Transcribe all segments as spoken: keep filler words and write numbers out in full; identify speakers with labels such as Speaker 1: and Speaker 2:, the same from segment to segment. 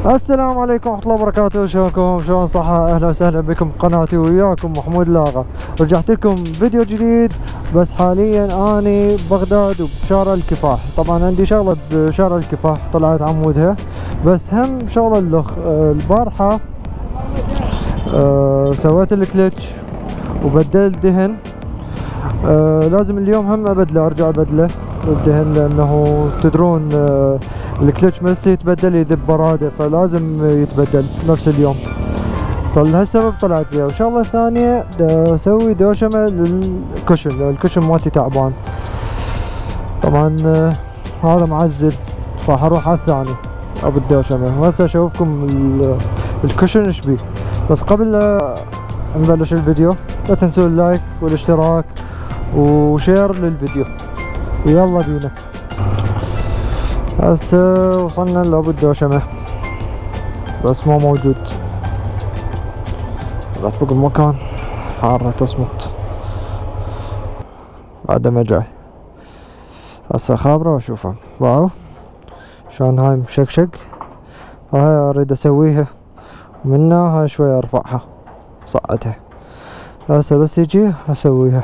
Speaker 1: السلام عليكم ورحمة الله وبركاته. شلونكم؟ شلون صحة؟ اهلا وسهلا بكم بقناتي وياكم محمود لاغا. رجعت لكم فيديو جديد، بس حاليا اني ببغداد وبشارع الكفاح. طبعا عندي شغلة بشارع الكفاح طلعت عمودها، بس هم شغلة اللخ. البارحة أه سويت الكلتش وبدلت دهن. أه لازم اليوم هم ابدله، ارجع ابدله الدهن، لانه تدرون أه الكلتش بس يتبدل يذب براده، فلازم يتبدل نفس اليوم. فلهالسبب طلعت بيه. وشغله ثانيه اسوي دوشمه للكشن، الكشن مالتي تعبان. طبعا أه هذا معزل، راح اروح على الثاني ابو الدوشمه. وهسه اشوفكم الكشن ايش بيه. بس قبل لا نبلش الفيديو لا تنسوا اللايك والاشتراك وشير للفيديو، ويلا بينا. هسه وصلنا لابو الدوشمة بس مو موجود. طلعت فوق المكان حارة تصمت بعد ما جاي. هسه خابره واشوفها. واو شلون هاي مشكشق. هاي اريد اسويها منها، هاي شوية ارفعها صعدها. هسه بس يجي اسويها.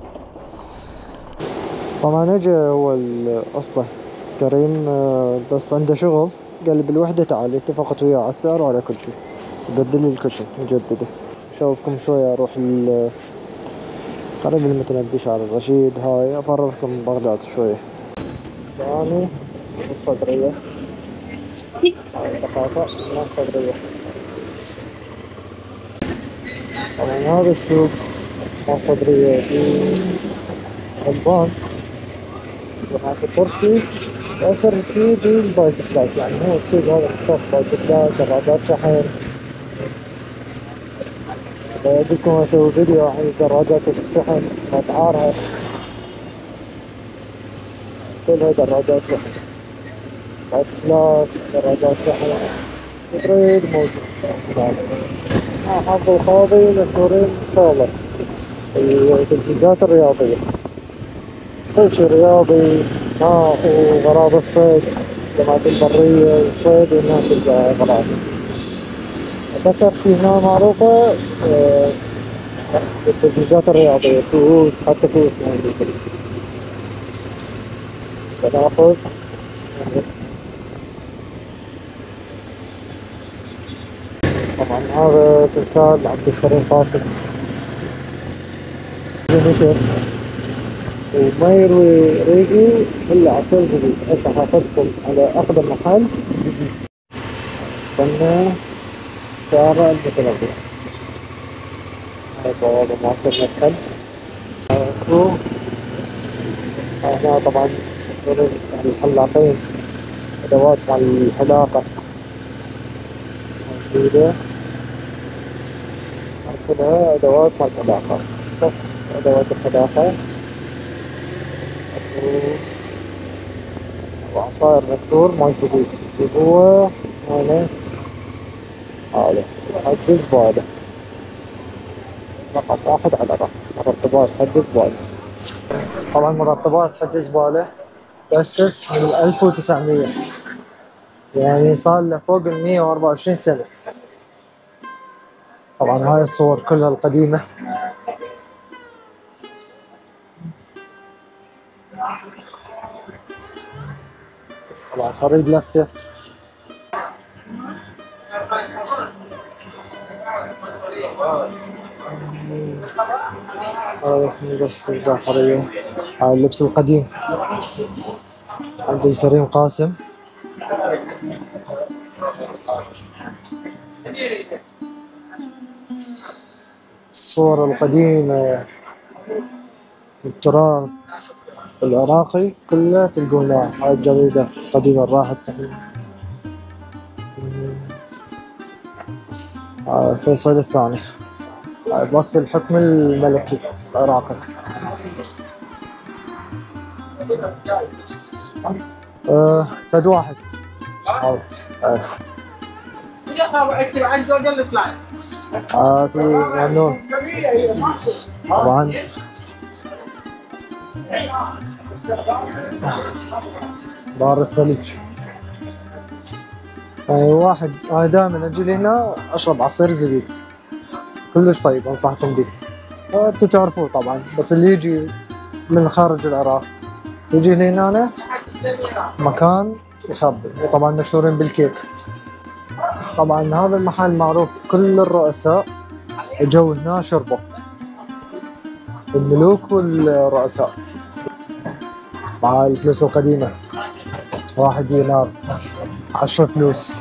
Speaker 1: طبعا اجى هو اصله كريم، بس عنده شغل. قال لي بالوحدة تعال، اتفقت وياه على السعر وعلى كل شيء. بدل لي الكشن مجدده. اشوفكم شوية اروح ال قريب المتنبي شارع الرشيد. هاي افرجكم بغداد شوية. ثاني الصدرية، هاي دقاقة من الصدرية. طبعا هذا السوق مال الصدرية في غلبان، وهاك التركي يأثر فيه بالبايسكلات. يعني هو السوق هذا مختص بايسكلات، دراجات شحن. بدكم اسوي فيديو عن دراجات الشحن واسعارها. كلها دراجات شحن، بايسكلات، دراجات شحن، تريد موجود. ها حظ القاضي مشهورين ان شاء الله التجهيزات الرياضية، كل شيء رياضي. ماء وغراض الصيد، جماعة البرية الصيد وهناك الغراض. أكثر شيء هنا معروفة التجهيزات الرياضية، فؤوس، حتى فؤوس موجودة. بناخذ طبعا هذا تمثال عبد الكريم قاسم نشر، وما يروي ريقي الا عصير زبيب. هسه حاخذكم على اقدم محل زبيب، استنى شارع المتنبي. هاي بوابة مالت المدخل. هنا طبعا الحلاقين، ادوات مال الحلاقة موجودة. كلها ادوات مال الحلاقة، صف ادوات الحلاقة وعصاير مكسور مال زبيب. اللي هو هنا هذا حد زبالة، رقم واحد على رقم مرطبات حد زبالة. طبعا مرطبات حد زبالة تأسس من ألف وتسعمية، يعني صار له فوق المية وأربعة وعشرين سنة. طبعا هاي الصور كلها القديمة. طبعا خريج لفتة. هذا بس الجعفرية، هاي اللبس القديم عبد الكريم قاسم. الصور القديمة التراث العراقي كلها تلقونها. هاي الجريدة القديمة راحت تقريبا. هاي فيصل الثاني، هاي بوقت الحكم الملكي العراقي. أه فد واحد هاي هاتي ممنون. طبعا بار الثلج. يعني واحد أنا دائما أجي لهنا أشرب عصير زبيب كلش طيب، أنصحكم به. أنتوا تعرفوه طبعا، بس اللي يجي من خارج العراق يجي لهنا أنا مكان يخبل. طبعا مشهورين بالكيك. طبعا هذا المحل معروف، كل الرؤساء اجوا هنا شربوا، الملوك والرؤساء. مع الفلوس القديمة، واحد دينار، عشرة فلوس،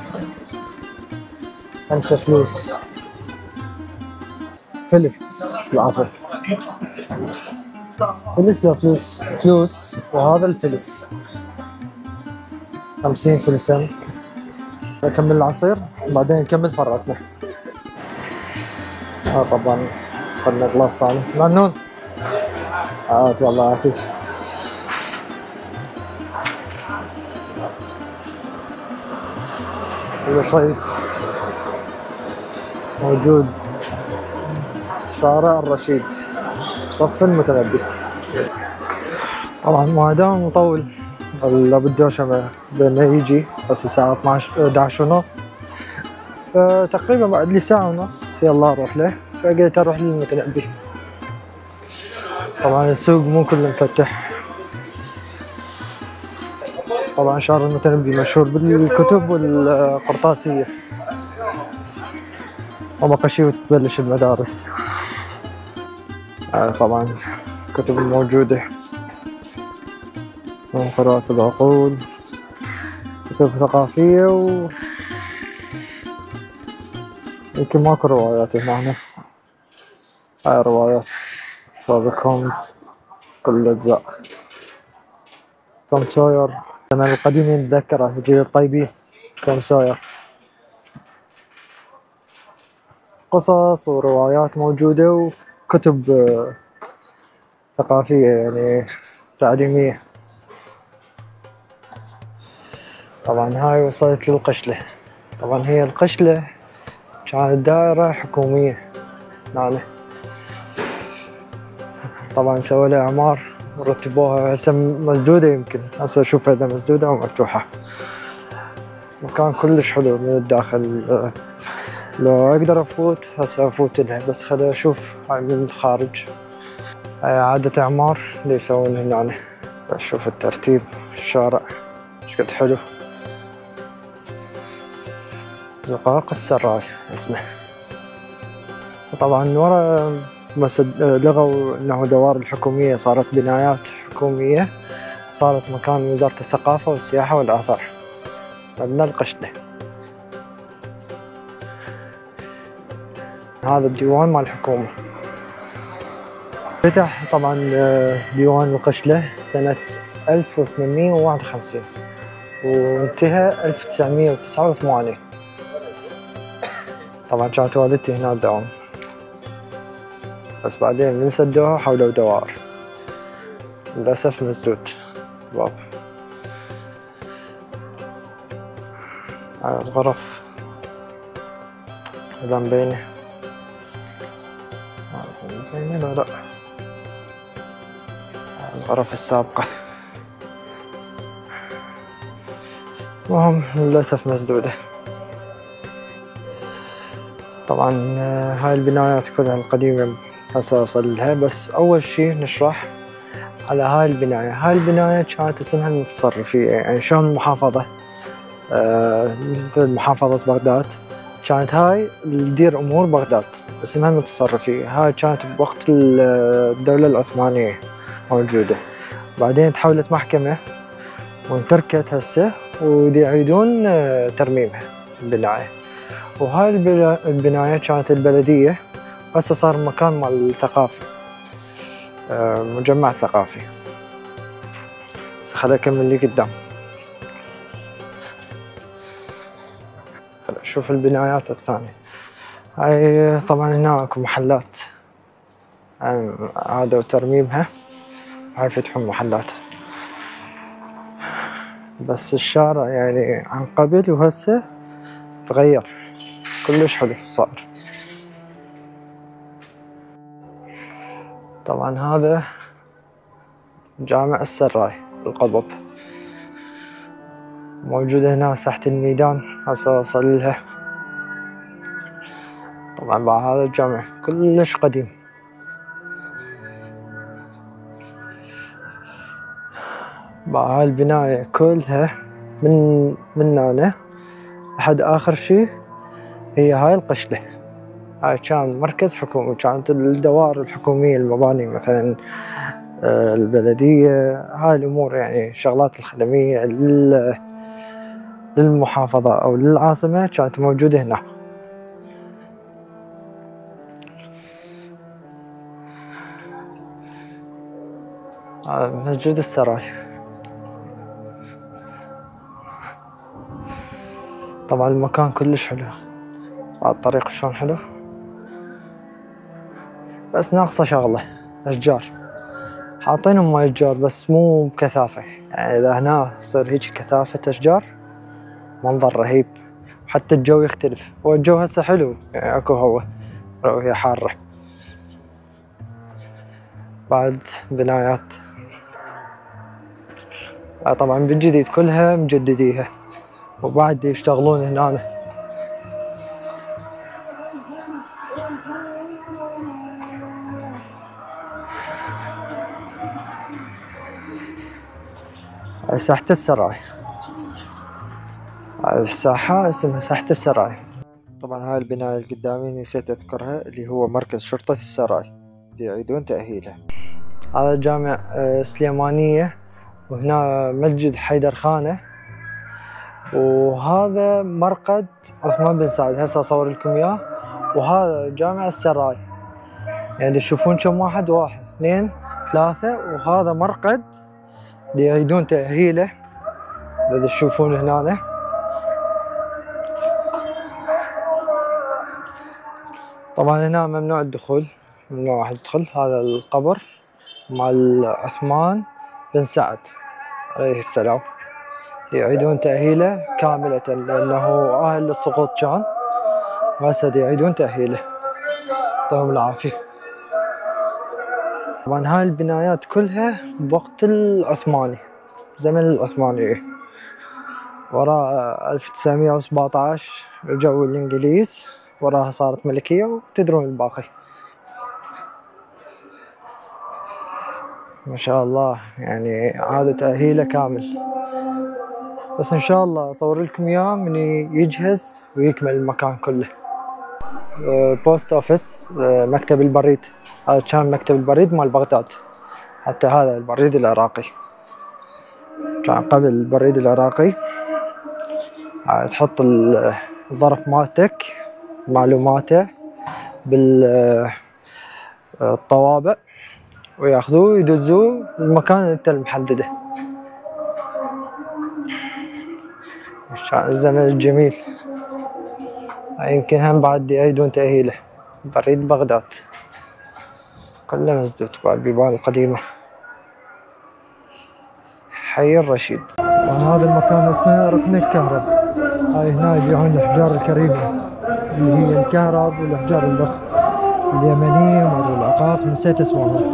Speaker 1: خمسة فلوس، فلس، العفو، فلس لا فلوس، فلوس، وهذا الفلس خمسين فلسا. نكمل العصير وبعدين نكمل فراتنا. اه طبعا خدنا غلاس ثاني. ممنون. عادي الله يعافيك. كل شيء موجود شارع الرشيد صف المتنبي. طبعا ما دام مطول لابد شمع بانه يجي، بس الساعة اثناعش احد ونص، فتقريبا بعد لي ساعة ونص يلا اروح له، فقلت اروح للمتنبي. طبعا السوق مو كله مفتح. طبعا شارع المتنبي مشهور بالكتب والقرطاسية، وبقى شي وتبلش المدارس. آه طبعا الكتب الموجودة من قراءة العقول، كتب ثقافية، و يمكن ماكو روايات هنا. هاي روايات شارلوك هولمز كل الأجزاء، توم سوير. أنا القديم نتذكره الجيل الطيبين، توم سوير. قصص وروايات موجودة، وكتب ثقافية يعني تعليمية. طبعا هاي وصلت للقشلة. طبعا هي القشلة كانت دائرة حكومية هنا. طبعا سووا لها إعمار ورتبوها، هسه مسدودة، يمكن هسه أشوفها إذا مسدودة أو مفتوحة. مكان كلش حلو من الداخل. لو أقدر أفوت هسه أفوت لها، بس خليني أشوف هاي من الخارج. هاي إعادة إعمار اللي يسوون هنا. أشوف الترتيب في الشارع شقد حلو. زقاق السراي اسمه. وطبعا ورا بس لغوا انه دوار الحكومية صارت بنايات حكومية، صارت مكان وزارة الثقافة والسياحة والآثار. مبنى القشلة. هذا الديوان مال الحكومة. فتح طبعا ديوان القشلة سنة ألف وثمانمية وواحد وخمسين وانتهى ألف وتسعمية وتسعة وثمانين. طبعا كانت والدتي هنا تداوم، بس بعدين من سدوها حولوا دوار، للأسف مسدود الباب. هاي الغرف إذا مبينة، مبينة لا لا، الغرف السابقة. المهم للأسف مسدودة. طبعا هاي البنايات كلها القديمة هسه أصل لها، بس أول شي نشرح على هاي البناية. هاي البناية كانت اسمها المتصرفية، يعني شلون المحافظة، آه مثل محافظة بغداد، كانت هاي اللي تدير أمور بغداد اسمها المتصرفية. هاي كانت بوقت الدولة العثمانية موجودة، بعدين تحولت محكمة وانتركت هسه، ودي يعيدون ترميمها البناية. وهاي البناية كانت البلدية، هسه صار مكان مال الثقافي، مجمع ثقافي. بس خليني أكمل لي قدام. خليني أشوف البنايات الثانية. هاي طبعا هنا اكو محلات عادوا ترميمها، هاي فتحوا محلات. بس الشارع يعني عن قبل وهسه تغير كلش حلو صار. طبعا هذا جامع السراي القضب. موجودة هنا ساحة الميدان هسه أوصل لها. طبعا بعد هذا الجامع كلش قديم. بعد هاي البناية كلها من من هنا لحد آخر شي هي هاي القشلة. هاي كان مركز حكومي، كانت الدوائر الحكومية، المباني مثلا البلدية، هاي الأمور يعني شغلات الخدمية للمحافظة أو للعاصمة كانت موجودة هنا. هذا مسجد السراي. طبعا المكان كلش حلو، هذا الطريق شلون حلو، بس ناقصه شغلة، أشجار. حاطينهم ماي أشجار بس مو بكثافة، يعني إذا هنا تصير هيك كثافة أشجار منظر رهيب، حتى الجو يختلف. هو الجو هسه حلو يعني اكو هوا لو هي حارة. بعد بنايات طبعا بالجديد كلها مجدديها، وبعد يشتغلون هنا. ساحة السراي، الساحة اسمها ساحة السراي. طبعا هاي البناية اللي قدامي نسيت اذكرها، اللي هو مركز شرطة السراي اللي يعيدون تأهيله. هذا جامع سليمانية، وهنا مسجد حيدر خانة، وهذا مرقد عثمان بن سعد. هسه اصور لكم اياه. وهذا جامع السراي، يعني تشوفون كم واحد، واحد اثنين ثلاثة، وهذا مرقد اللي يريدون تأهيله اذا تشوفون هنا. طبعا هنا ممنوع الدخول، ممنوع واحد يدخل. هذا القبر مال عثمان بن سعد عليه السلام، يعيدون تأهيله كاملة لأنه أهل للسقوط كان، وهسه يعيدون تأهيله يعطيهم العافية. طبعا هاي البنايات كلها بوقت العثماني، زمن العثماني. وراء ألف وتسعمية وسبعة عشر رجعوا الإنجليز، وراها صارت ملكية، وتدرون الباقي. ما شاء الله، يعني هذا تأهيله كامل. بس إن شاء الله أصور لكم إياه من يجهز ويكمل المكان كله. بوست أوفيس، مكتب البريد. هذا كان مكتب البريد مال بغداد، حتى هذا البريد العراقي كان قبل البريد العراقي. تحط الظرف مالتك معلوماته بالطوابع وياخذوه ويدزوه المكان اللي انت المحدده. الزمن الجميل. يمكن هم بعد يعيدون تأهيله. بريد بغداد كله مسدود بالبيبان القديمة. حي الرشيد. وهذا المكان اسمه ركن الكهرب. هاي هنا يبيعون الأحجار الكريمة اللي هي الكهرب والأحجار الأخ اليمنية مال العقاق، نسيت اسمها.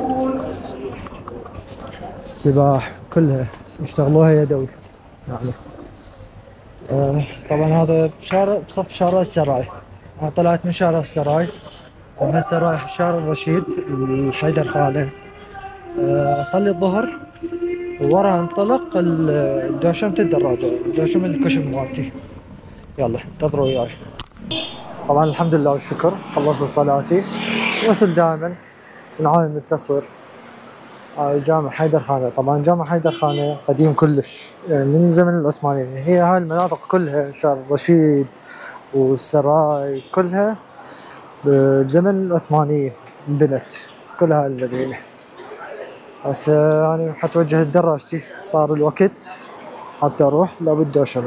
Speaker 1: السباح كلها يشتغلوها يدوي يعني. آه طبعا هذا شارع بصف شارع السراي. أنا طلعت من شارع السراي وهسه رايح شارع الرشيد الحيدر خانة. آه أصلي الظهر وورا انطلق دوشمة الدراجة، دوشمة الكشم مالتي. يلا انتظروا وياي. طبعا الحمد لله والشكر خلصت صلاتي، مثل دائما نعاين التصوير. هاي جامع حيدر خانة. طبعا جامع حيدر خانة قديم كلش، يعني من زمن العثمانيين. هي هاي المناطق كلها شارع الرشيد والسراي كلها بزمن العثمانيين انبنت، كل هاي المدينة. بس يعني حتوجه دراجتي، صار الوقت حتى اروح لابد دوشمة.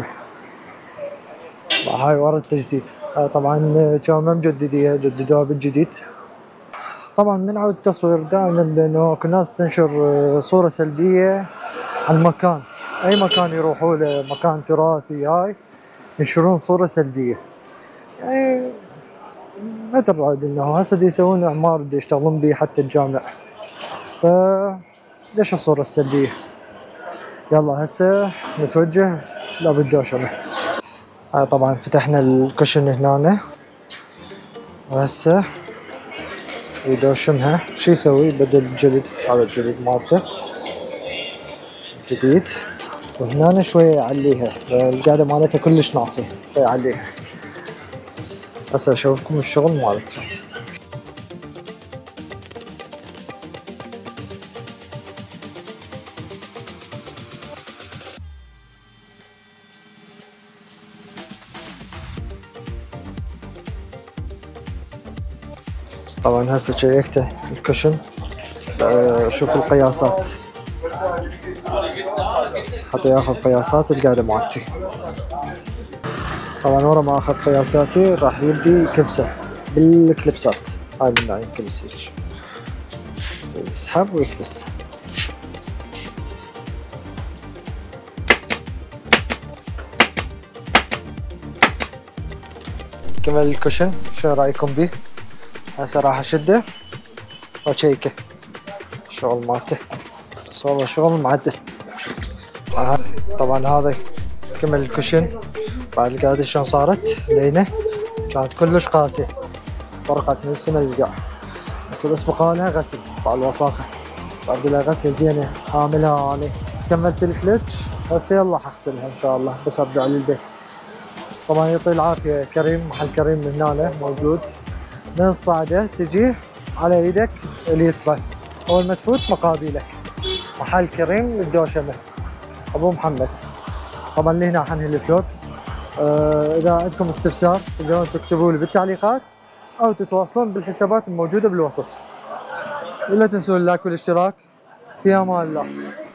Speaker 1: هاي ورا التجديد. طبعا كانوا ما مجدديها، جددوها بالجديد. طبعا من عود التصوير دائما لانه اكو ناس تنشر صورة سلبية عن مكان، اي مكان يروحوا له مكان تراثي هاي ينشرون صورة سلبية. يعني ما تبعد انه هسه دي يسوون اعمار دي يشتغلون بيه حتى الجامع، ف ليش الصورة السلبية؟ يلا هسه نتوجه لا بالدوشمة. هاي طبعا فتحنا الكشن هنا وهسه يدوشمها. شو يسوي؟ يبدل الجلد، هذا الجلد مالته جديد، وهنا شوية يعليها، القاعدة مالتها كلش ناقصة فيعليها. هسه اشوفكم الشغل مالتها. طبعا هسه شيكته الكشن، شوف القياسات حتى ياخذ قياسات القاعدة مالتي. طبعا ورا ما اخذ قياساتي راح يبدي يكبسه بالكليبسات. هاي من هاي ينكبس هيك، يسحب ويكبس. كمل الكشن، شو رايكم به؟ هسه راح اشده واشيكه الشغل مالته، بس والله شغل معدل. طبعا هذا كمل الكشن بعد القاعدة شلون صارت لينه، كانت كلش قاسية فرقت من السما للقاع. هسه بس بقالها غسل بعد الوساخة، بعد لها غسلة زينة عاملها اني. كملت الكلتش هسه يلا حغسلها ان شاء الله بس ارجع للبيت. طبعا يعطي العافية كريم، محل كريم من هنا موجود من الصعدة، تجي على ايدك اليسرى اول ما تفوت مقابلك محل كريم للدوشمة ابو محمد. طبعا لهنا حنهي الفلوق. آه اذا عندكم استفسار تقدرون تكتبوا لي بالتعليقات او تتواصلون بالحسابات الموجودة بالوصف. ولا تنسون اللايك والاشتراك. في امان الله.